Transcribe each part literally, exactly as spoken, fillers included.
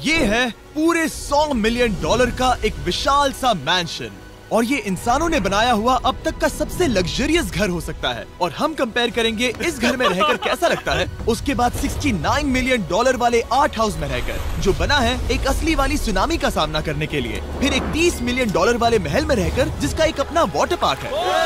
ये है पूरे सौ मिलियन डॉलर का एक विशाल सा मैंशन और ये इंसानों ने बनाया हुआ अब तक का सबसे लग्जरियस घर हो सकता है। और हम कंपेयर करेंगे इस घर में रहकर कैसा लगता है उसके बाद उनहत्तर मिलियन डॉलर वाले आर्ट हाउस में रहकर, जो बना है एक असली वाली सुनामी का सामना करने के लिए। फिर एक तीस मिलियन डॉलर वाले महल में रहकर जिसका एक अपना वाटर पार्क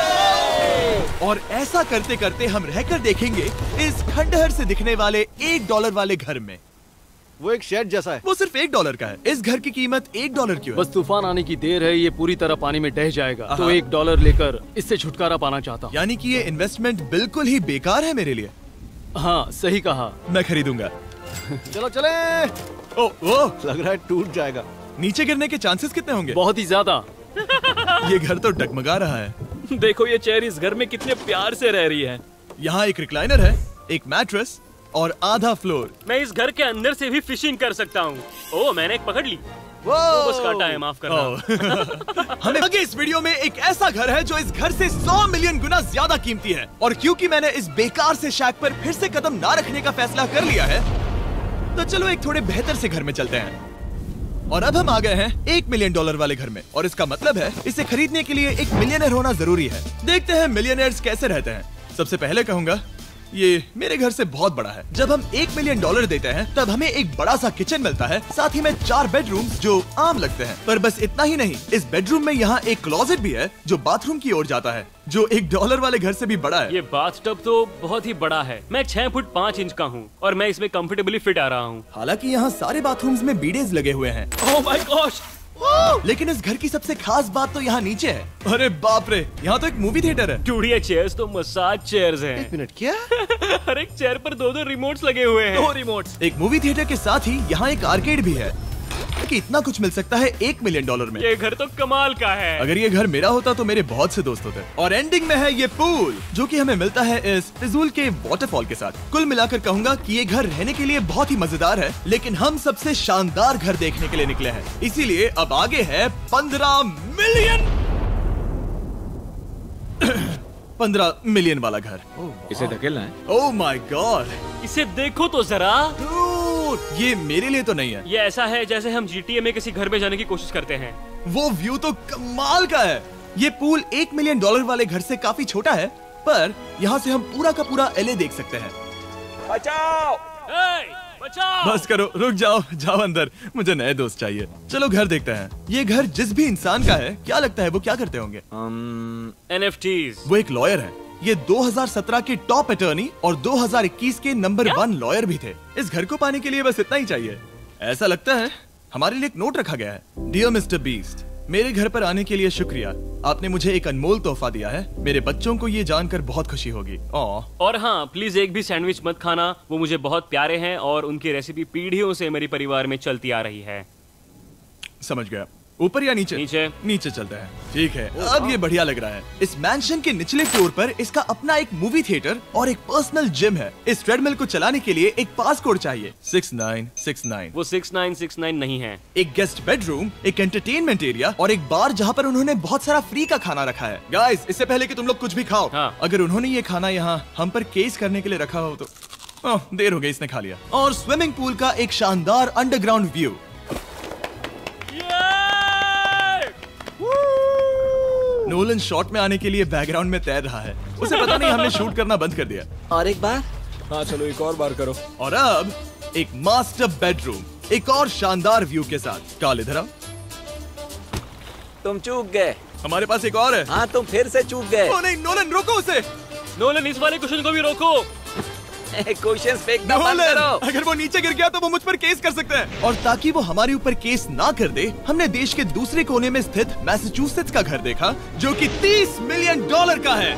है। और ऐसा करते करते हम रहकर देखेंगे इस खंडहर से दिखने वाले एक डॉलर वाले घर में। वो एक शेड जैसा है। वो सिर्फ एक डॉलर का है। इस घर की कीमत एक डॉलर क्यों है? बस तूफान आने की देर है, ये पूरी तरह पानी में ढह जाएगा, तो एक डॉलर लेकर इससे छुटकारा पाना चाहता हूँ। यानी कि ये इन्वेस्टमेंट बिल्कुल ही बेकार है मेरे लिए। हाँ सही कहा, मैं खरीदूंगा। चलो चले। ओ, ओ, लग रहा है टूट जाएगा। नीचे गिरने के चांसेस कितने होंगे? बहुत ही ज्यादा। ये घर तो डगमगा रहा है। देखो ये चेयर इस घर में कितने प्यार से रह रही है। यहाँ एक रिक्लाइनर है, एक मैट्रेस और आधा फ्लोर। मैं इस घर के अंदर से भी फिशिंग कर सकता हूँ। ओह मैंने एक पकड़ ली। वो बस काटा है, माफ करना। हमें आगे इस वीडियो में एक ऐसा घर है जो इस घर से सौ मिलियन गुना ज्यादा कीमती है। और क्योंकि मैंने इस बेकार से शैक पर फिर से कदम ना रखने का फैसला कर लिया है, तो चलो एक थोड़े बेहतर से घर में चलते हैं। और अब हम आ गए हैं एक मिलियन डॉलर वाले घर में, और इसका मतलब है इसे खरीदने के लिए एक मिलियनर होना जरूरी है। देखते हैं मिलियनर्स कैसे रहते हैं। सबसे पहले कहूंगा ये मेरे घर से बहुत बड़ा है। जब हम एक मिलियन डॉलर देते हैं तब हमें एक बड़ा सा किचन मिलता है, साथ ही में चार बेडरूम जो आम लगते हैं। पर बस इतना ही नहीं, इस बेडरूम में यहाँ एक क्लोजेट भी है जो बाथरूम की ओर जाता है, जो एक डॉलर वाले घर से भी बड़ा है। ये बाथटब तो बहुत ही बड़ा है। मैं छह फुट पाँच इंच का हूँ और मैं इसमें कंफर्टेबली फिट आ रहा हूँ। हालांकि यहाँ सारे बाथरूम्स में बीडेज लगे हुए हैं। Oh my gosh! लेकिन इस घर की सबसे खास बात तो यहाँ नीचे है। अरे बाप रे, यहाँ तो एक मूवी थिएटर है। टूडिया चेयर्स तो मसाज चेयर्स हैं। एक मिनट, क्या? हर एक चेयर पर दो दो रिमोट्स लगे हुए हैं। दो रिमोट्स। एक मूवी थिएटर के साथ ही यहाँ एक आर्केड भी है। कि इतना कुछ मिल सकता है एक मिलियन डॉलर में। ये घर तो कमाल का है। अगर ये घर मेरा होता तो मेरे बहुत से दोस्त होते। और एंडिंग में है ये पूल, जो कि हमें मिलता है इस फिजूल के वाटरफॉल के साथ। कुल मिलाकर कहूंगा कि ये घर रहने के लिए बहुत ही मजेदार है, लेकिन हम सबसे शानदार घर देखने के लिए निकले हैं, इसीलिए अब आगे है पंद्रह मिलियन पंद्रह मिलियन वाला घर। इसे धकेलना है। ओह माय गॉड, इसे देखो तो जरा। ये मेरे लिए तो नहीं है। ये ऐसा है जैसे हम जीटीए में किसी घर में जाने की कोशिश करते हैं। वो व्यू तो कमाल का है। ये पूल एक मिलियन डॉलर वाले घर से काफी छोटा है, पर यहाँ से हम पूरा का पूरा एलए देख सकते हैं। बचाओ! ए, बचाओ! बस करो, रुक जाओ, जाओ अंदर, मुझे नए दोस्त चाहिए। चलो घर देखते हैं। ये घर जिस भी इंसान का है, क्या लगता है वो क्या करते होंगे? एनएफटीज। वो एक लॉयर है। ये दो हज़ार सत्रह के टॉप अटर्नी और दो हज़ार इक्कीस के नंबर वन लॉयर भी थे। इस घर को पाने के लिए बस इतना ही चाहिए। ऐसा लगता है हमारे लिए एक नोट रखा गया है। डियर मिस्टर बीस्ट, मेरे घर पर आने के लिए शुक्रिया। आपने मुझे एक अनमोल तोहफा दिया है। मेरे बच्चों को ये जानकर बहुत खुशी होगी। और हाँ, प्लीज एक भी सैंडविच मत खाना, वो मुझे बहुत प्यारे हैं और उनकी रेसिपी पीढ़ियों से मेरे परिवार में चलती आ रही है। समझ गया। ऊपर या नीचे? नीचे। नीचे चलते हैं। ठीक है, अब ये बढ़िया लग रहा है। इस मैंशन के निचले फ्लोर पर इसका अपना एक मूवी थिएटर और एक पर्सनल जिम है। इस ट्रेडमिल को चलाने के लिए एक पास कोड चाहिए, सिक्स नाइन सिक्स नाइन। वो सिक्स नाइन सिक्स नाइन नहीं है। एक गेस्ट बेडरूम, एक एंटरटेनमेंट एरिया और एक बार जहाँ पर उन्होंने बहुत सारा फ्री का खाना रखा है। गाइस, इससे पहले कि तुम लोग कुछ भी खाओ, हाँ। अगर उन्होंने ये खाना यहाँ हम पर केस करने के लिए रखा हो तो ओह, देर हो गई, इसने खा लिया। और स्विमिंग पूल का एक शानदार अंडरग्राउंड व्यू। नोलन शॉट में आने के लिए बैकग्राउंड में तैर रहा है। उसे पता नहीं हमने शूट करना बंद कर दिया। और एक बार। हाँ चलो एक और बार करो। और अब एक मास्टर बेडरूम, एक और शानदार व्यू के साथ। काल इधर आओ। तुम चूक गए। हमारे पास एक और है। हाँ तुम फिर से चूक गए। ओ नहीं, नोलन रोको उसे। नोलन, इस वाले क्वेश्चन को भी रोको। क्वेश्चन फेंकना बंद करो। अगर वो नीचे गिर गया तो वो मुझ पर केस कर सकते हैं। और ताकि वो हमारे ऊपर केस ना कर दे, हमने देश के दूसरे कोने में स्थित मैसाचुसेट्स का घर देखा, जो कि तीस मिलियन डॉलर का है।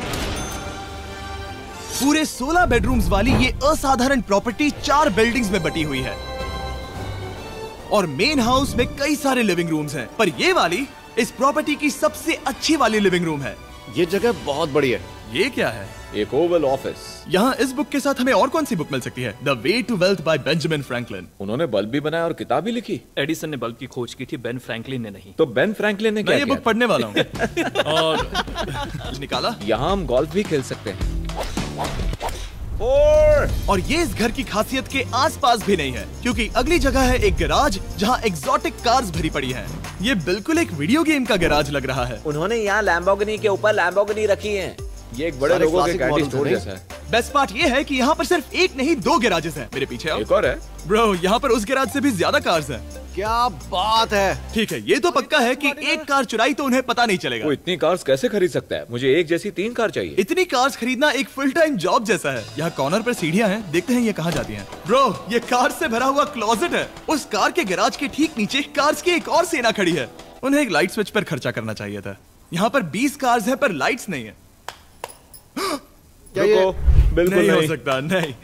पूरे सोलह बेडरूम्स वाली ये असाधारण प्रॉपर्टी चार बिल्डिंग्स में बटी हुई है और मेन हाउस में कई सारे लिविंग रूम्स हैं, पर ये वाली इस प्रॉपर्टी की सबसे अच्छी वाली लिविंग रूम है। ये जगह बहुत बड़ी है। ये क्या है? एक ओवल ऑफिस। यहाँ इस बुक के साथ हमें और कौन सी बुक मिल सकती है? The way to wealth by Benjamin Franklin. उन्होंने बल्ब भी बनाया और किताब भी लिखी। एडिसन ने बल्ब की खोज की थी, बेन फ्रैंकलिन ने नहीं। तो बेन फ्रैंकलिन ने क्या मैं ये किया? बुक पढ़ने वाला हूँ। और निकाला। यहाँ हम गोल्फ भी खेल सकते हैं। फोर। और ये इस घर की खासियत के आसपास भी नहीं है, क्योंकि अगली जगह है एक गैराज जहाँ एग्जॉटिक कार्स भरी पड़ी हैं। ये बिल्कुल एक वीडियो गेम का गैराज लग रहा है। उन्होंने यहाँ लैम्बोर्गिनी के ऊपर लैम्बोर्गिनी रखी है। ये एक बड़े लोगों के कैंडी स्टोर जैसा है। बेस्ट पार्ट ये है कि यहाँ पर सिर्फ एक नहीं दो गैराजेस हैं। मेरे पीछे आओ। एक और है। ब्रो, यहाँ पर उस गैराज से भी ज्यादा कार्स हैं। क्या बात है। ठीक है, ये तो पक्का है कि एक कार चुराई तो उन्हें पता नहीं चलेगा। वो इतनी कार्स कैसे खरीद सकता है? मुझे एक जैसी तीन कार चाहिए। इतनी कार्स खरीदना एक फुल टाइम जॉब जैसा है। यहाँ कॉर्नर पर सीढ़ियाँ हैं, देखते हैं ये कहाँ जाती हैं। ब्रो, ये कार से भरा हुआ क्लोजेट है। उस कार के गैराज के ठीक नीचे कार्स की एक और सेना खड़ी है। उन्हें एक लाइट स्विच पर खर्चा करना चाहिए था। यहाँ पर बीस कार्स हैं पर लाइट्स नहीं है। रुको, बिल्कुल नहीं नहीं हो सकता, नहीं।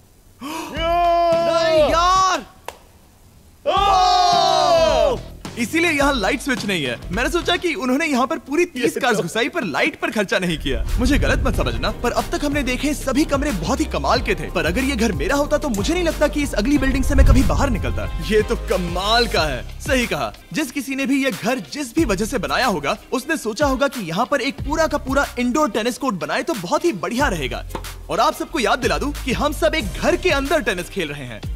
नहीं यार। इसीलिए यहाँ लाइट स्विच नहीं है। मैंने सोचा कि उन्होंने यहाँ पर पूरी तीस कार्स घुसाई पर लाइट पर खर्चा नहीं किया। मुझे गलत मत समझना, पर अब तक हमने देखे सभी कमरे बहुत ही कमाल के थे। पर अगर ये घर मेरा होता तो मुझे नहीं लगता कि इस अगली बिल्डिंग से मैं कभी बाहर निकलता। ये तो कमाल का है। सही कहा। जिस किसी ने भी ये घर जिस भी वजह से बनाया होगा, उसने सोचा होगा कि यहाँ पर एक पूरा का पूरा इंडोर टेनिस कोर्ट बनाए तो बहुत ही बढ़िया रहेगा। और आप सबको याद दिला दूं कि हम सब एक घर के अंदर टेनिस खेल रहे हैं।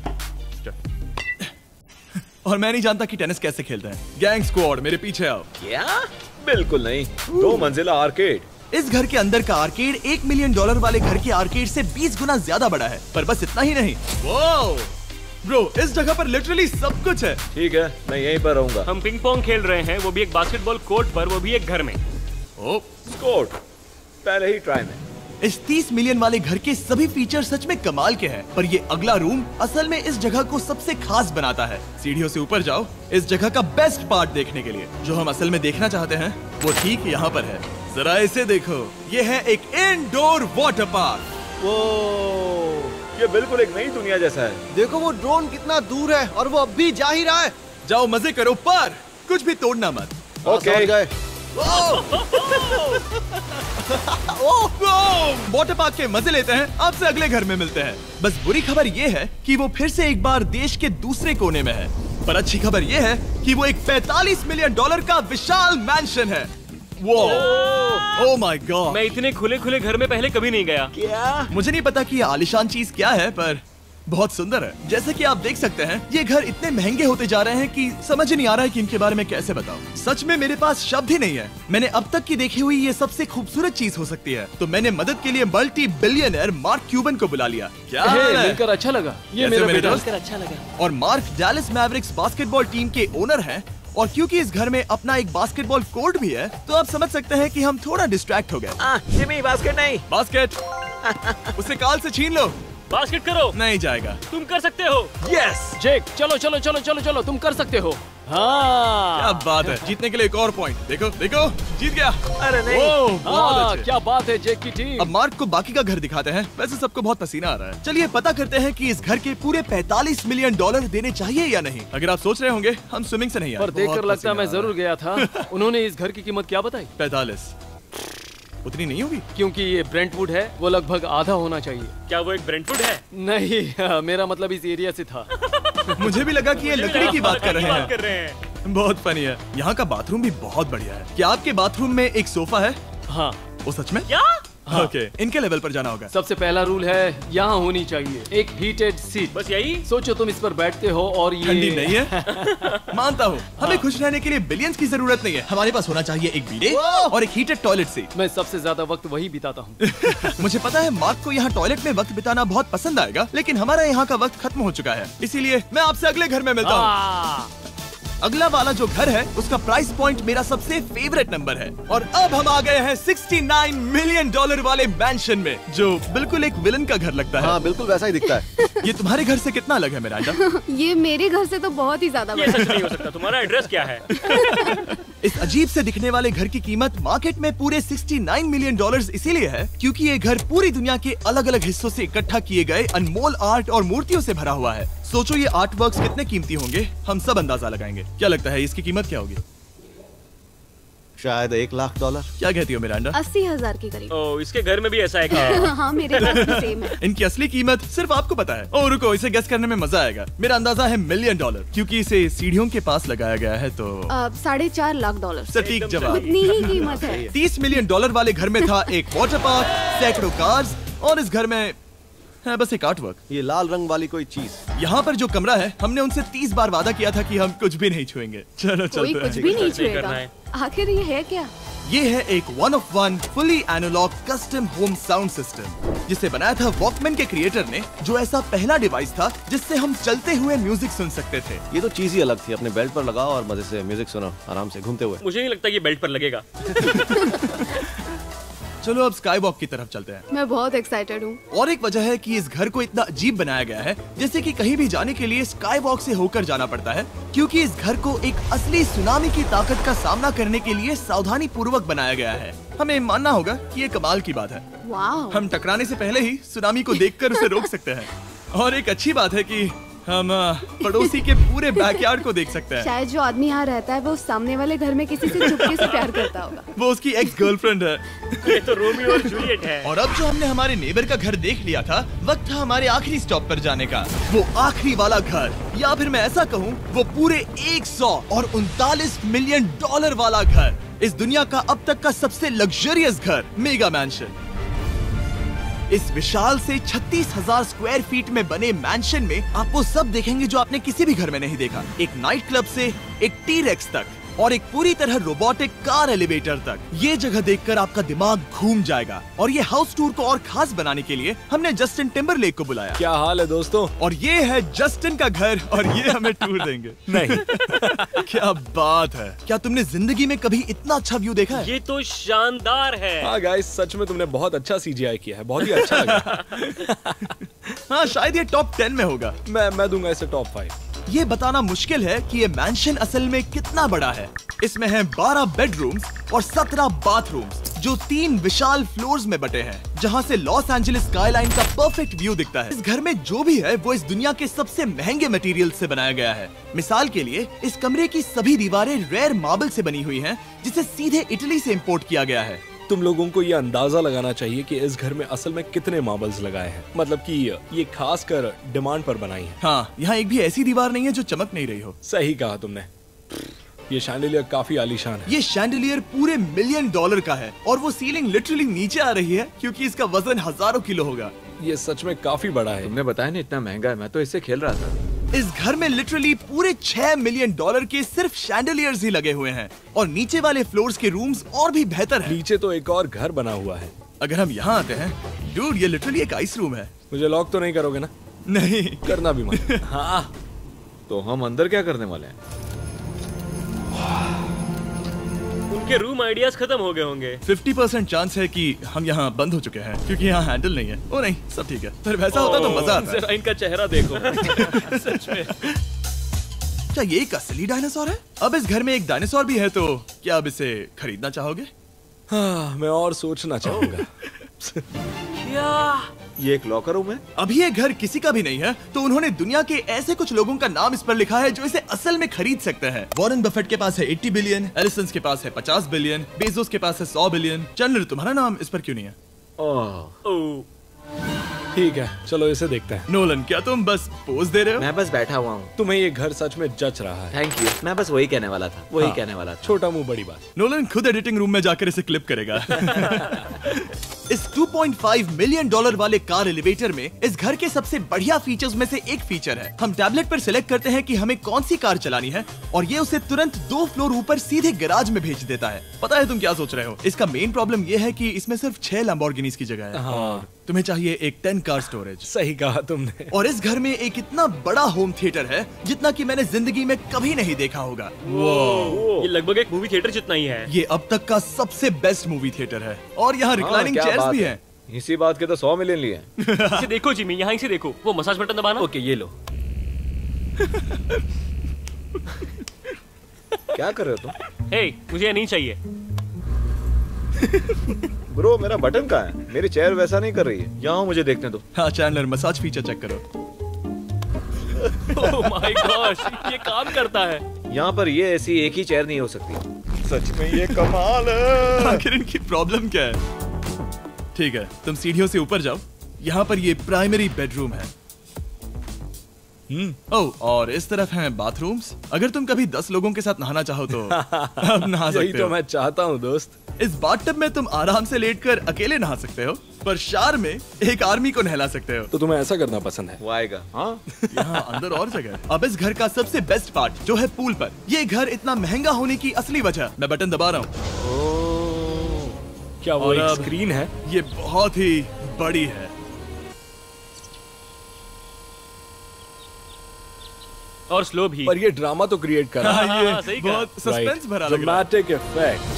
और मैं नहीं जानता कि टेनिस कैसे खेलते हैं। गैंग स्क्वाड, मेरे पीछे आओ। क्या? बिल्कुल नहीं। दो मंजिला आर्केड। इस घर के अंदर का आर्केड एक मिलियन डॉलर वाले घर के आर्केड से बीस गुना ज्यादा बड़ा है। पर बस इतना ही नहीं। वाओ ब्रो, इस जगह पर लिटरली सब कुछ है। ठीक है, मैं यहीं पर रहूंगा। हम पिंग पोंग खेल रहे हैं, वो भी एक बास्केटबॉल कोर्ट पर, वो भी एक घर में। ओ, स्कोर पहले ही ट्राई में। इस तीस मिलियन वाले घर के सभी फीचर सच में कमाल के हैं, पर ये अगला रूम असल में इस जगह को सबसे खास बनाता है। सीढ़ियों से ऊपर जाओ इस जगह का बेस्ट पार्ट देखने के लिए। जो हम असल में देखना चाहते हैं वो ठीक यहाँ पर है। जरा इसे देखो, ये है एक इंडोर वाटर पार्क। वो ये बिल्कुल एक नई दुनिया जैसा है। देखो वो ड्रोन कितना दूर है और वो अब भी जा ही रहा है। जाओ मजे करो, पर कुछ भी तोड़ना मत। ओके। गए। वाटर पार्क के मजे लेते हैं। आपसे अगले घर में मिलते हैं। बस बुरी खबर ये है कि वो फिर से एक बार देश के दूसरे कोने में है, पर अच्छी खबर ये है कि वो एक पैंतालीस मिलियन डॉलर का विशाल मैंशन है। वो ओह माय गॉड, मैं इतने खुले खुले घर में पहले कभी नहीं गया। क्या? मुझे नहीं पता कि ये आलिशान चीज क्या है, पर बहुत सुंदर है। जैसे कि आप देख सकते हैं, ये घर इतने महंगे होते जा रहे हैं कि समझ ही नहीं आ रहा है कि इनके बारे में कैसे बताऊं। सच में मेरे पास शब्द ही नहीं है। मैंने अब तक की देखी हुई ये सबसे खूबसूरत चीज हो सकती है। तो मैंने मदद के लिए मल्टी बिलियनर मार्क क्यूबन को बुला लिया। क्या हे, हाल है? मिलकर अच्छा लगा। ये कैसे मेरा मेरे बेटा। दोस्त? अच्छा लगा। और Mark Dallas Mavericks basketball team के ओनर हैं। और क्योंकि इस घर में अपना एक बास्केटबॉल कोर्ट भी है, तो आप समझ सकते हैं कि हम थोड़ा डिस्ट्रैक्ट हो गए। आ, जिमी बास्केट नहीं। बास्केट उसे काल से छीन लो। बास्केट करो। नहीं जाएगा। तुम कर सकते हो। यस, जेक, चलो चलो चलो चलो चलो, तुम कर सकते हो। हाँ क्या बात है। जीतने के लिए एक और पॉइंट। देखो देखो, जीत गया। अरे नहीं। ओह, बहुत हाँ, अच्छे। क्या बात है जेक की टीम। अब मार्क को बाकी का घर दिखाते हैं। वैसे सबको बहुत पसीना आ रहा है। चलिए पता करते हैं कि इस घर के पूरे पैंतालीस मिलियन डॉलर देने चाहिए या नहीं। अगर आप सोच रहे होंगे हम स्विमिंग से नहीं आए, पर देखकर बहुत लगता है मैं पसीना आ जरूर गया था। उन्होंने इस घर की कीमत क्या बताई? रहा है। पैंतालीस उतनी नहीं होगी। क्योंकि ये ब्रेंटवुड है, वो लगभग आधा होना चाहिए। क्या वो एक ब्रेंटवुड है? नहीं, मेरा मतलब इस एरिया से था। मुझे भी लगा कि ये लकड़ी की बात कर रहे बात कर हैं। रहे हैं। बहुत फनी है। यहाँ का बाथरूम भी बहुत बढ़िया है। क्या आपके बाथरूम में एक सोफा है? हाँ, वो सच में? क्या? ओके, इनके लेवल पर जाना होगा। सबसे पहला रूल है यहाँ होनी चाहिए एक हीटेड सीट। बस यही? सोचो तुम इस पर बैठते हो और ये ठंडी नहीं है। मानता हूँ, हमें खुश रहने के लिए बिलियंस की जरूरत नहीं है। हमारे पास होना चाहिए एक बीडे और एक हीटेड टॉयलेट सीट। मैं सबसे ज्यादा वक्त वही बिताता हूँ। मुझे पता है मार्क को यहाँ टॉयलेट में वक्त बिताना बहुत पसंद आएगा, लेकिन हमारा यहाँ का वक्त खत्म हो चुका है। इसीलिए मैं आपसे अगले घर में मिलता हूँ। हाँ। अगला वाला जो घर है उसका प्राइस पॉइंट मेरा सबसे फेवरेट नंबर है। और अब हम आ गए हैं उनहत्तर मिलियन डॉलर वाले मैंशन में, जो बिल्कुल एक विलन का घर लगता है। हाँ बिल्कुल वैसा ही दिखता है। ये तुम्हारे घर से कितना अलग है मिरांडा? ये मेरे घर से तो बहुत ही ज्यादा ये बड़ा सच नहीं हो सकता। तुम्हारा एड्रेस क्या है? इस अजीब से दिखने वाले घर की कीमत मार्केट में पूरे उनहत्तर मिलियन डॉलर्स इसीलिए है क्योंकि ये घर पूरी दुनिया के अलग अलग हिस्सों से इकट्ठा किए गए अनमोल आर्ट और मूर्तियों से भरा हुआ है। सोचो ये आर्ट वर्क्स कितने कीमती होंगे, हम सब अंदाजा लगाएंगे। क्या लगता है इसकी कीमत क्या होगी? शायद एक लाख डॉलर। क्या कहती हो मिरांडा? अस्सी हजार के करीब। ओ, इसके घर में भी ऐसा है क्या? हाँ मेरे पास भी सेम है। इनकी असली कीमत सिर्फ आपको पता है। ओ रुको, इसे गेस करने में मजा आएगा। मेरा अंदाजा है मिलियन डॉलर, क्योंकि इसे सीढ़ियों के पास लगाया गया है। तो अब साढ़े चार लाख डॉलर। सटीक जवाब। उतनी ही कीमत है। तीस मिलियन डॉलर वाले घर में था एक वाटर पार्क, सैकड़ों कार्स और इस घर में है बस एक आर्ट वर्क। ये लाल रंग वाली कोई चीज। यहाँ पर जो कमरा है, हमने उनसे तीस बार वादा किया था कि हम कुछ भी नहीं छुएंगे। चलो कोई चलते कुछ हैं। भी नहीं करना छुएगा। है। आखिर ये है क्या? ये है एक one of one fully analogue custom home sound system, जिसे बनाया था वॉकमैन के क्रिएटर ने, जो ऐसा पहला डिवाइस था जिससे हम चलते हुए म्यूजिक सुन सकते थे। ये तो चीज ही अलग थी। अपने बेल्ट पर लगाओ और मजे से म्यूजिक सुनो आराम से घूमते हुए। मुझे नहीं लगता ये बेल्ट पर लगेगा। चलो अब स्काई वॉक की तरफ चलते हैं। मैं बहुत एक्साइटेड हूँ। और एक वजह है कि इस घर को इतना अजीब बनाया गया है, जैसे कि कहीं भी जाने के लिए स्काई वॉक से होकर जाना पड़ता है, क्योंकि इस घर को एक असली सुनामी की ताकत का सामना करने के लिए सावधानी पूर्वक बनाया गया है। हमें मानना होगा कि ये कमाल की बात है। वाह। हम टकराने से पहले ही सुनामी को देखकर उसे रोक सकते हैं। और एक अच्छी बात है कि हम अ, पड़ोसी के पूरे बैकयार्ड को देख सकते हैं। शायद जो आदमी यहाँ रहता है वो उस सामने वाले घर में किसी से चुपके से प्यार करता होगा। वो उसकी एक्स गर्लफ्रेंड है। ये तो रोमियो और जूलियट है। और अब जो हमने हमारे नेबर का घर देख लिया था, वक्त था हमारे आखिरी स्टॉप पर जाने का। वो आखिरी वाला घर, या फिर मैं ऐसा कहूँ, वो पूरे एक सौ और उनतालीस मिलियन डॉलर वाला घर। इस दुनिया का अब तक का सबसे लग्जरियस घर, मेगा मैंशन। इस विशाल से छत्तीस हजार स्क्वायर फीट में बने मैंशन में आप वो सब देखेंगे जो आपने किसी भी घर में नहीं देखा। एक नाइट क्लब से एक टी रेक्स तक और एक पूरी तरह रोबोटिक कार एलिवेटर तक। ये जगह देखकर आपका दिमाग घूम जाएगा। और ये हाउस टूर को और खास बनाने के लिए हमने जस्टिन टिम्बरलेक को बुलाया। क्या हाल है दोस्तों? और ये है जस्टिन का घर और ये हमें टूर देंगे। नहीं। क्या बात है! क्या तुमने जिंदगी में कभी इतना अच्छा व्यू देखा है? ये तो शानदार है। हाँ गाइस, सच में तुमने बहुत अच्छा सीजीआई किया है। बहुत ही अच्छा लगा। हाँ, शायद ये टॉप टेन में होगा। मैं मैं दूंगा इसे टॉप फाइव। ये बताना मुश्किल है कि ये मैंशन असल में कितना बड़ा है। इसमें हैं बारह बेडरूम्स और सत्रह बाथरूम्स, जो तीन विशाल फ्लोर्स में बटे हैं, जहां से लॉस एंजलिस स्काईलाइन का परफेक्ट व्यू दिखता है। इस घर में जो भी है वो इस दुनिया के सबसे महंगे मटेरियल से बनाया गया है। मिसाल के लिए, इस कमरे की सभी दीवारें रेयर मार्बल से बनी हुई हैं, जिसे सीधे इटली से इंपोर्ट किया गया है। तुम लोगों को ये अंदाजा लगाना चाहिए कि इस घर में असल में कितने मार्बल्स लगाए हैं। मतलब कि ये खास कर डिमांड पर बनाई है। हाँ, यहाँ एक भी ऐसी दीवार नहीं है जो चमक नहीं रही हो। सही कहा तुमने। ये शैंडिलियर काफी आलीशान है। ये शैंडिलियर पूरे मिलियन डॉलर का है और वो सीलिंग लिटरली नीचे आ रही है क्योंकि इसका वजन हजारों किलो होगा। ये सच में काफी बड़ा है। तुमने बताया ना इतना महंगा है, मैं तो इससे खेल रहा था। इस घर में लिटरली पूरे छह मिलियन डॉलर के सिर्फ शैंडिलियर्स ही लगे हुए हैं और नीचे वाले फ्लोर्स के रूम्स और भी बेहतर हैं। नीचे तो एक और घर बना हुआ है। अगर हम यहाँ आते हैं, डूड, ये लिटरली एक आइस रूम है। मुझे लॉक तो नहीं करोगे ना? नहीं करना भी मत। हाँ, तो हम अंदर क्या करने वाले हैं? उनके रूम आइडियाज खत्म हो गए होंगे। पचास परसेंट चांस है कि हम यहाँ बंद हो चुके हैं क्योंकि यहाँ हैंडल नहीं है। ओ नहीं, सब ठीक है। पर वैसा होता तो मजा आता। जरा इनका चेहरा देखो। सच में। क्या ये एक असली डायनासोर है? अब इस घर में एक डायनासोर भी है, तो क्या अब इसे खरीदना चाहोगे? हाँ, मैं और सोचना चाहूंगा। क्या? ये एक लॉकर रूम है? अभी ये घर किसी का भी नहीं है, तो उन्होंने दुनिया के ऐसे कुछ लोगों का नाम इस पर लिखा है जो इसे असल में खरीद सकते हैं। वॉरेन बफेट के पास है अस्सी बिलियन, एलिसन के पास है पचास बिलियन, बेजोस के पास है सौ बिलियन। चंद्र, तुम्हारा नाम इस पर क्यों नहीं है? ओह, ओह, ठीक है, चलो इसे देखते हैं। नोलन, क्या तुम बस पोज दे रहे हो? मैं बस बैठा हुआ हूँ। तुम्हें ये घर सच में जच रहा है। Thank you. मैं बस वही कहने वाला था वही हाँ। कहने वाला था। छोटा मुंह बड़ी बात। नोलन खुद एडिटिंग रूम में जाकर इसे क्लिप करेगा। इस दो पॉइंट पाँच मिलियन डॉलर वाले कार एलिवेटर में इस घर के सबसे बढ़िया फीचर्स में से एक फीचर है। हम टैबलेट पर सिलेक्ट करते हैं कि हमें कौन सी कार चलानी है और ये उसे तुरंत दो फ्लोर ऊपर सीधे गैराज में भेज देता है। पता है तुम क्या सोच रहे हो? इसका मेन प्रॉब्लम ये है कि इसमें सिर्फ छह लैम्बोर्गिनीज की जगह है। हाँ। तुम्हें चाहिए एक टेन कार स्टोरेज। सही कहा तुमने। और इस घर में एक इतना बड़ा होम थिएटर है जितना कि मैंने जिंदगी में कभी नहीं देखा होगा। ये लगभग एक मूवी थिएटर जितना ही है। ये अब तक का सबसे बेस्ट मूवी थिएटर है और यहाँ रिक्लाइनिंग क्या चेयर्स बात भी है। हैं। इसी बात के तो सौ मिलियन लिए हैं। इसे देखो जिमी, यहाँ इसे देखो। वो मसाज बटन दबाना। ओके, ये लो। क्या कर रहे हो तुम? हे, मुझे ये नहीं चाहिए। ब्रो, मेरा बटन कहाँ है? मेरी चेयर वैसा नहीं कर रही है। यहाँ मुझे देखने दो। हाँ चैंडलर, मसाज फीचर चेक करो। ओह माय गॉश, ये काम करता है। यहाँ पर ये ऐसी एक ही चेयर नहीं हो सकती। सच में ये कमाल है। आखिर इनकी प्रॉब्लम क्या है? ठीक है, तुम सीढ़ियों से ऊपर जाओ। यहाँ पर ये प्राइमरी बेडरूम है। हम्म ओह, और इस तरफ हैं बाथरूम्स। अगर तुम कभी दस लोगों के साथ नहाना चाहो तो अब नहा यही सकते तो हो। मैं चाहता हूँ दोस्त। इस बाथटब में तुम आराम से लेटकर अकेले नहा सकते हो, पर शार में एक आर्मी को नहला सकते हो। तो तुम्हें ऐसा करना पसंद है? वो आएगा। हाँ यहाँ अंदर और जगह है। अब इस घर का सबसे बेस्ट पार्ट जो है पूल पर। ये घर इतना महंगा होने की असली वजह, मैं बटन दबा रहा हूँ। क्या वो और एक अब स्क्रीन है? ये बहुत ही बड़ी है। और स्लो भी। पर ये ड्रामा तो क्रिएट कर रहा है। हाँ, ये हाँ, सही कहा। बहुत सस्पेंस भरा लग रहा है। Dramatic effect.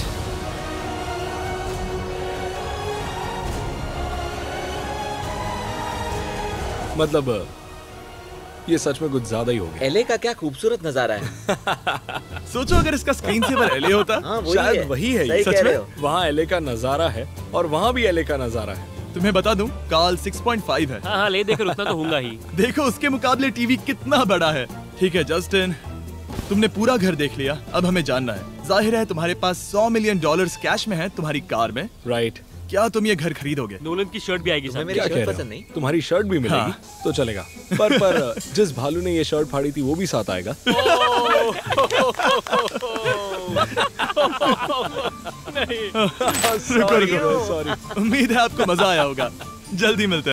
मतलब ये सच में कुछ ज्यादा ही हो गया। एले का क्या खूबसूरत नजारा है। सोचो अगर इसका स्क्रीन सेवर एलए होता। हाँ, वही शायद है। वही है सही ये। कह सच रहे में? हो। वहाँ एले का नजारा है और वहाँ भी एले का नजारा है। तुम्हें बता दूं, काल सिक्स पॉइंट फाइव है। हाँ हाँ ले देकर उतना तो होगा ही। देखो उसके मुकाबले टीवी कितना बड़ा है। ठीक है जस्टिन, तुमने पूरा घर देख लिया, अब हमें जानना है। जाहिर है तुम्हारे पास सौ मिलियन डॉलर्स कैश में है तुम्हारी कार में। राइट। क्या तुम ये घर खरीदोगे? नोलन की शर्ट भी आएगी तुम्हें साथ। मेरी क्या शर्ट कह रहे पसंद हो? नहीं? तुम्हारी शर्ट भी मिलेगी हाँ। तो चलेगा। पर पर जिस भालू ने ये शर्ट फाड़ी थी वो भी साथ आएगा। रुको रुको, सॉरी। उम्मीद है आपको मजा आया होगा। जल्दी मिलते हैं।